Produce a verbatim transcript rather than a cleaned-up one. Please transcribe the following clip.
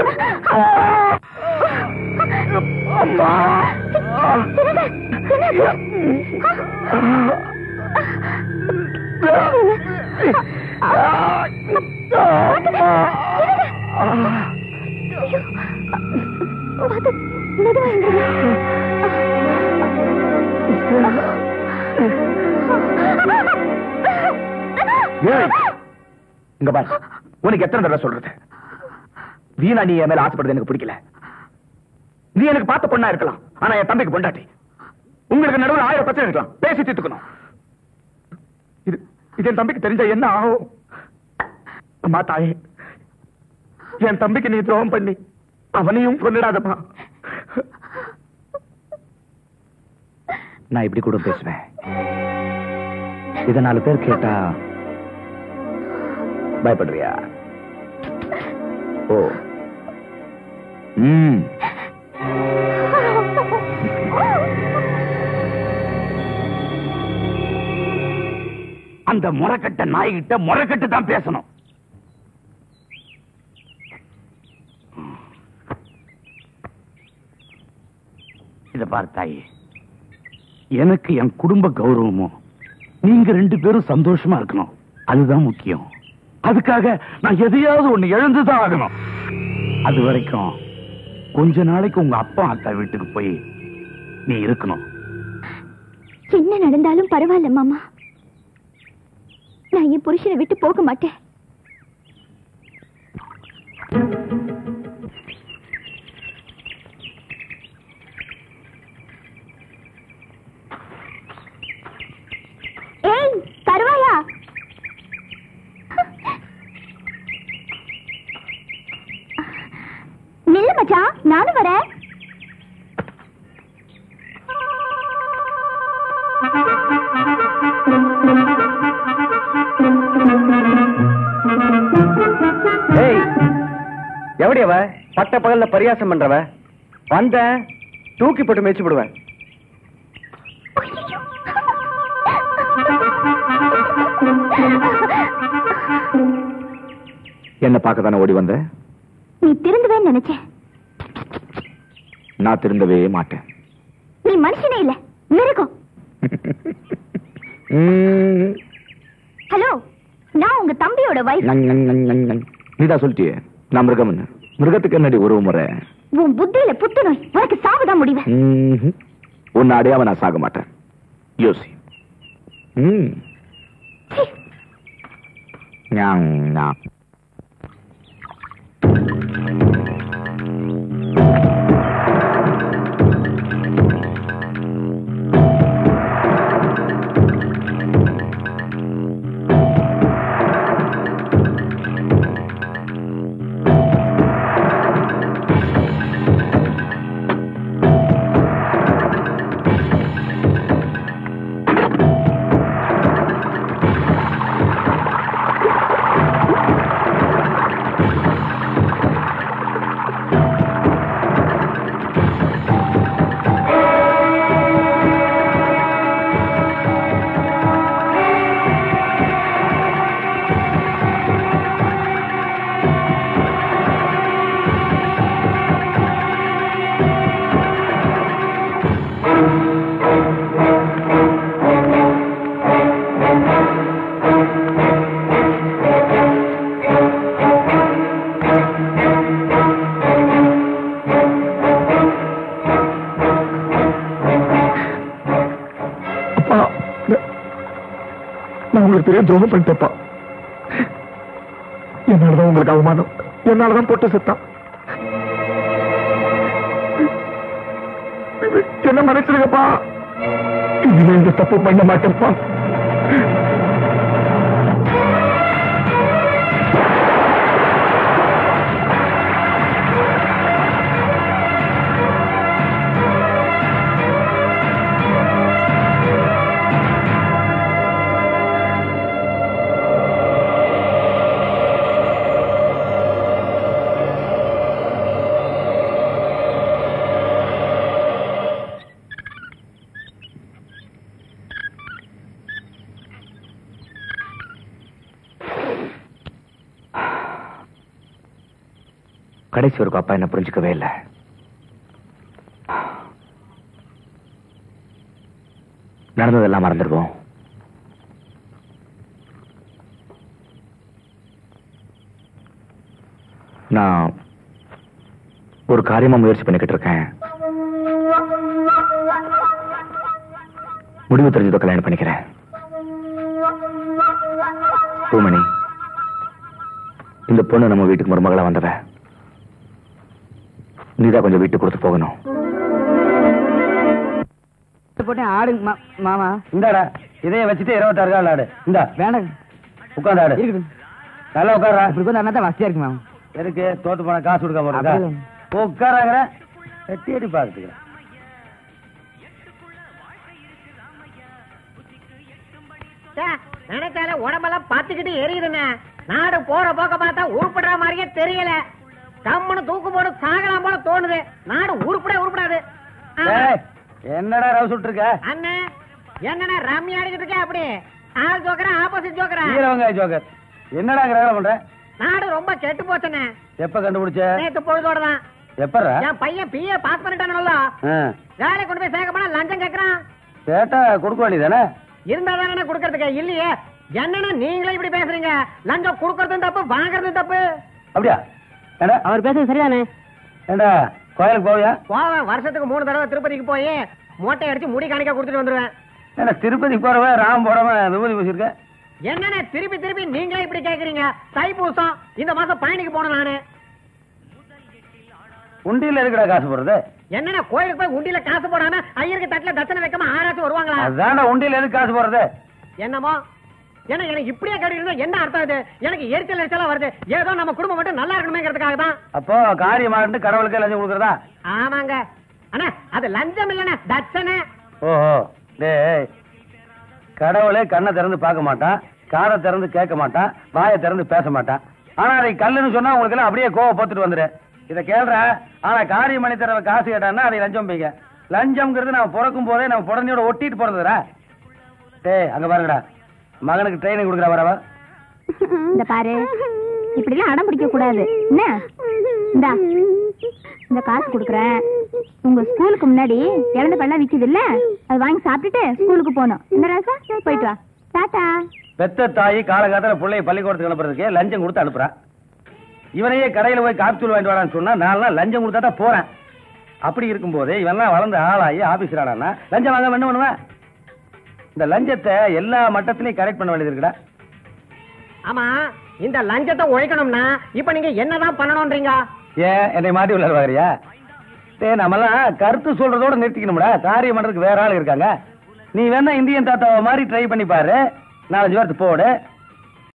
அம்மா இங்க பாரு, உனக்கு எத்தனை தடவை சொல்றது? வீணா நீ என் மேல ஆசைப்படுறது எனக்கு பிடிக்கல. நீ எனக்கு பார்த்த பொண்ணா இருக்கலாம், ஆனா என் தம்பிக்கு பொண்டாட்டி. உங்களுக்கு நடுவில் ஆயிரம் பிரச்சனை இருக்கலாம், பேசி தீர்த்துக்கணும். இது இது என் தம்பிக்கு தெரிஞ்ச என்ன ஆகும்? அம்மா தாயே, என் தம்பிக்கு நீ துரோகம் பண்ணி அவனையும் கொண்டுடாதம்மா. நான் இப்படி கூட பேசுவேன். இத நாலு பேர் கேட்டா பயப்படுறியா? ஓ, ம், அந்த முறைக்கட்ட நாய்கிட்ட முறைக்கட்டு தான் பேசணும். இத பார்த்தாயே, எனக்கு என் குடும்ப கௌரவமும் நீங்க ரெண்டு பேரும் சந்தோஷமா இருக்கணும், அதுதான் முக்கியம். அதுக்காக நான் எதையாவது ஒண்ணு எழுந்துதான் ஆகணும். அது வரைக்கும் கொஞ்ச நாளைக்கு உங்க அப்பா அத்தா வீட்டுக்கு போய் நீ இருக்கணும். என்ன நடந்தாலும் பரவாயில்ல மாமா, நான் என் புருஷனை விட்டு போக மாட்டேன். ஏய் தருவாயா? நில்லு மச்சான், நானும் வரேன். எவடியவ பட்ட பகல்ல பரியாசம் பண்றவ? வந்த தூக்கி போட்டு மேய்ச்சி விடுவேன். என்ன பார்க்க தானே ஓடி வந்த? நீ திருந்தவே நினைச்சேன். நான் திருந்தவே மாட்டேன். நீ மனுஷனே இல்ல, மிருகம். ஹலோ, நான் உங்க தம்பியோட வைஃப். நீதான் சொல்லிட்டியே நான் மிருகம். மிருகத்துக்கு என்னடி ஒரு முறை? உன் புத்தியில புத்துநோய், உனக்கு சாகுதான் முடிவு. உன்னை அடையாம நான் சாக மாட்டேன், யோசி. பெரிய துரோகம் பண்ணிட்டப்பா. என்னாலதான் உங்களுக்கு அவமானம், என்னாலதான் போட்டு செத்தான். என்ன மன்னிச்சிருங்கப்பா, இனிமே இந்த தப்பு பண்ண மாட்டேன்ப்பா. கடைசி வரைக்கும் அப்பா என்ன புரிஞ்சுக்கவே இல்லை. நடந்ததெல்லாம் மறந்துடுவோம். நான் ஒரு காரியமா முயற்சி பண்ணிக்கிட்டு இருக்கேன். முடிவு தெரிஞ்சதோ கல்யாணம் பண்ணிக்கிறேன். பூமணி, இந்த பொண்ணு நம்ம வீட்டுக்கு மருமகளா வந்தவ. நீதான் கொஞ்சம் வீட்டுக்கு கொடுத்து போகணும். ஆடுங்க மாமா. இந்தாடா, இதைய வச்சுட்டு இருபத்தாறு கால் ஆடு. இந்த வேணாம், உட்காந்து ஆடு. இருக்குது. நல்லா உட்காரா. இப்படி கொஞ்சம் அண்ணா தான் வசதியா இருக்கு மாமா. எதுக்கு தோத்து போன காசு கொடுக்காம இருக்கா? உட்காராங்கிற எட்டி எட்டி பாத்துக்கிறேன். நினைச்சால உடம்பெல்லாம் பாத்துக்கிட்டு எரியுதுண்ணே. நாடு போற போக்க பார்த்தா உருப்படுற மாதிரியே தெரியல. கம்முன்னு தூக்கு போட்டு சாகலாம் போல தோணுது. நாடு உருப்பட உருப்படாது. என்னடா ரவு சுட்டு இருக்க? அண்ணே என்னடா ரம்மி ஆடிக்கிட்டு இருக்க? அப்படி ஆள் ஜோக்கரா ஆப்போசிட் ஜோக்கரா? ஈரவங்காய் ஜோக்கர். என்னடா கிரகணம் பண்ற? நாடு ரொம்ப கெட்டு போச்சுண்ணே. எப்ப கண்டுபிடிச்ச? நேத்து பொழுதோட தான். எப்பறா? என் பையன் பிஏ பாஸ் பண்ணிட்டானுல்ல, வேலை கொண்டு போய் சேர்க்க போனா லஞ்சம் கேக்குறான். கேட்டா கொடுக்க வேண்டியதானே? இருந்தா தானே கொடுக்கறதுக்கு. இல்லையே என்னன்னா நீங்களே இப்படி பேசுறீங்க. லஞ்சம் கொடுக்கறதும் தப்பு, வாங்குறதும் தப்பு. அப்படியா? ஏண்டா அவர் பேசுறது சரிதானே? ஏண்டா கோயிலுக்கு போவியா? போவேன். வருஷத்துக்கு மூணு தடவை திருப்பதிக்கு போய் மொட்டை அடிச்சு முடி காணிக்க கொடுத்துட்டு வந்துருவேன். ஏன்னா திருப்பதி போறவன் ராம் போறவன் விபூதி பூசிருக்க. என்னன்னு திருப்பி திருப்பி நீங்களே இப்படி கேக்குறீங்க? தைப்பூசம் இந்த மாசம் பயணிக்கு போனேன் நானு. உண்டியில இருக்கிற காசு போடுறது என்னன்னா கோயிலுக்கு போய் உண்டியில காசு போடாம ஐயருக்கு தட்டுல தட்சணை வைக்காம ஆராய்ச்சி வருவாங்களா? அதான்டா உண்டியில எதுக்கு காசு போடுறது? என்னமோ என்ன எனக்கு இப்படியே கேட்டு என்ன அர்த்தம் இது? எனக்கு எரிச்சல் எரிச்சலா வருது. ஏதோ நம்ம குடும்பம் மட்டும் நல்லா இருக்கணுமேங்கிறதுக்காக தான். அப்போ காரியமாட்டு கடவுளுக்கு லஞ்சம் கொடுக்கறதா? ஆமாங்க அண்ணா, அது லஞ்சம் இல்லண்ணா, தட்சணை. ஓஹோ, டேய், கடவுளே கண்ணை திறந்து பார்க்க மாட்டான், காதை திறந்து கேட்க மாட்டான், வாயை திறந்து பேச மாட்டான். ஆனா அதை கல்லுன்னு சொன்னா உங்களுக்கு எல்லாம் அப்படியே கோவம் போத்துட்டு வந்துரு. இதை கேள்ற. ஆனா காரியம் பண்ணி தர காசு கேட்டான்னா அதை லஞ்சம் பீங்க. லஞ்சம்ங்கிறது நம்ம பிறக்கும் போதே நம்ம புடனையோட ஒட்டிட்டு பிறந்ததுடா. டேய் அங்க பாருங்கடா, மகனுக்கு ட்ரைனிங் கொடுக்குற வரவா. இந்த பாரு, இப்படி எல்லாம் அடம் பிடிக்க கூடாது. என்ன இந்தா இந்த காசு கொடுக்குறேன். உங்க ஸ்கூலுக்கு முன்னாடி இழந்த பழம் விக்குது இல்ல, அது வாங்கி சாப்பிட்டுட்டு ஸ்கூலுக்கு போகணும். இந்த ராசா போயிட்டு வா. டாடா. பெத்த தாயி காலகாலத்துல பிள்ளைய பள்ளிக்கூடத்துக்கு அனுப்புறதுக்கு லஞ்சம் கொடுத்து அனுப்புறான். இவனையே கடையில போய் காப்சூல் வாங்கிட்டு வரான்னு சொன்னா நான் லஞ்சம் கொடுத்தா தான் போறேன். அப்படி இருக்கும்போது இவன்லாம் வளர்ந்து ஆளாகி ஆபீசர் ஆனா லஞ்சம் வாங்க என்ன பண்ணுவேன்? இந்த லஞ்சத்தை எல்லா மட்டத்திலையும் கரெக்ட் பண்ண வேண்டியது இருக்குடா. ஆமா, இந்த லஞ்சத்தை ஒழிக்கணும்னா இப்ப நீங்க என்னதான் பண்ணணும்ன்றீங்க? ஏன் என்னை மாட்டி உள்ள வாரியா? நம்மலாம் கருத்து சொல்றதோட நிறுத்திக்கணும்டா. காரியம் பண்றதுக்கு வேற ஆள் இருக்காங்க. நீ வேணா இந்தியன் தாத்தாவை மாதிரி ட்ரை பண்ணி பாரு. நாலஞ்சு பேர்த்து போடு.